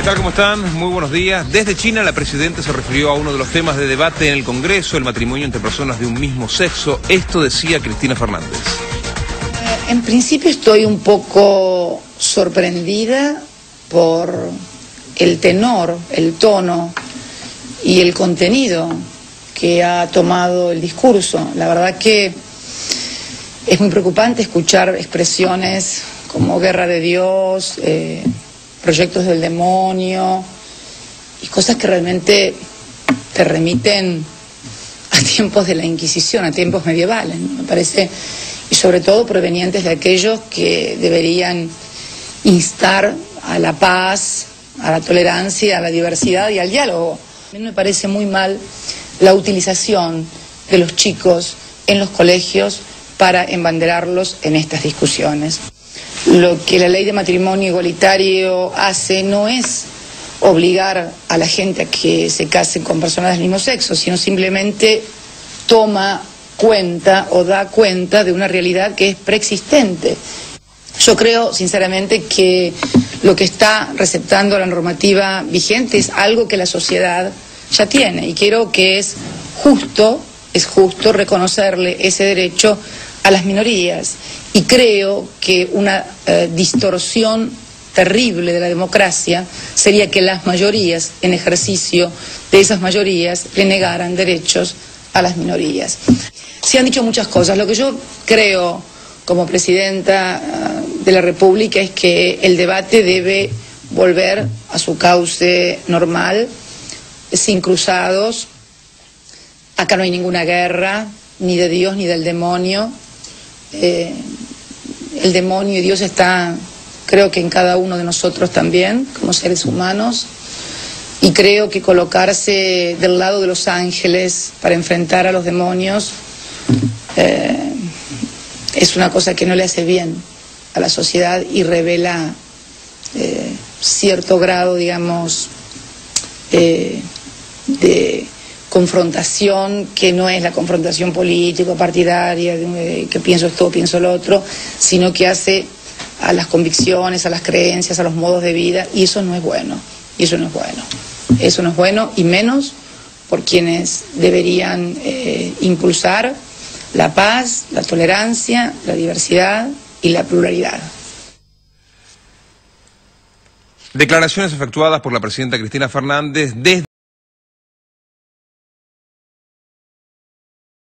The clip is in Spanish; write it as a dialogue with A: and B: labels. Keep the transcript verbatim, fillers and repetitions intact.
A: tal? ¿Cómo están? Muy buenos días. Desde China, la presidenta se refirió a uno de los temas de debate en el Congreso, el matrimonio entre personas de un mismo sexo. Esto decía Cristina Fernández.
B: Eh, en principio estoy un poco sorprendida por el tenor, el tono y el contenido que ha tomado el discurso. La verdad que es muy preocupante escuchar expresiones como guerra de Dios, eh, proyectos del demonio y cosas que realmente te remiten a tiempos de la Inquisición, a tiempos medievales, ¿no? Me parece, y sobre todo provenientes de aquellos que deberían instar a la paz, a la tolerancia, a la diversidad y al diálogo. A mí me parece muy mal la utilización de los chicos en los colegios para embanderarlos en estas discusiones. Lo que la ley de matrimonio igualitario hace no es obligar a la gente a que se casen con personas del mismo sexo, sino simplemente toma cuenta o da cuenta de una realidad que es preexistente. Yo creo, sinceramente, que lo que está receptando la normativa vigente es algo que la sociedad ya tiene, y creo que es justo, es justo reconocerle ese derecho a las minorías, y creo que una eh, distorsión terrible de la democracia sería que las mayorías, en ejercicio de esas mayorías, le negaran derechos a las minorías. Se han dicho muchas cosas. Lo que yo creo como presidenta uh, de la República es que el debate debe volver a su cauce normal, sin cruzados. Acá no hay ninguna guerra, ni de Dios ni del demonio. Eh, el demonio y Dios está, creo que en cada uno de nosotros también, como seres humanos, y creo que colocarse del lado de los ángeles para enfrentar a los demonios eh, es una cosa que no le hace bien a la sociedad y revela eh, cierto grado, digamos, eh, de confrontación, que no es la confrontación político-partidaria, que pienso esto, pienso lo otro, sino que hace a las convicciones, a las creencias, a los modos de vida, y eso no es bueno, y eso no es bueno. Eso no es bueno, y menos por quienes deberían eh, impulsar la paz, la tolerancia, la diversidad y la pluralidad.
A: Declaraciones efectuadas por la presidenta Cristina Fernández desde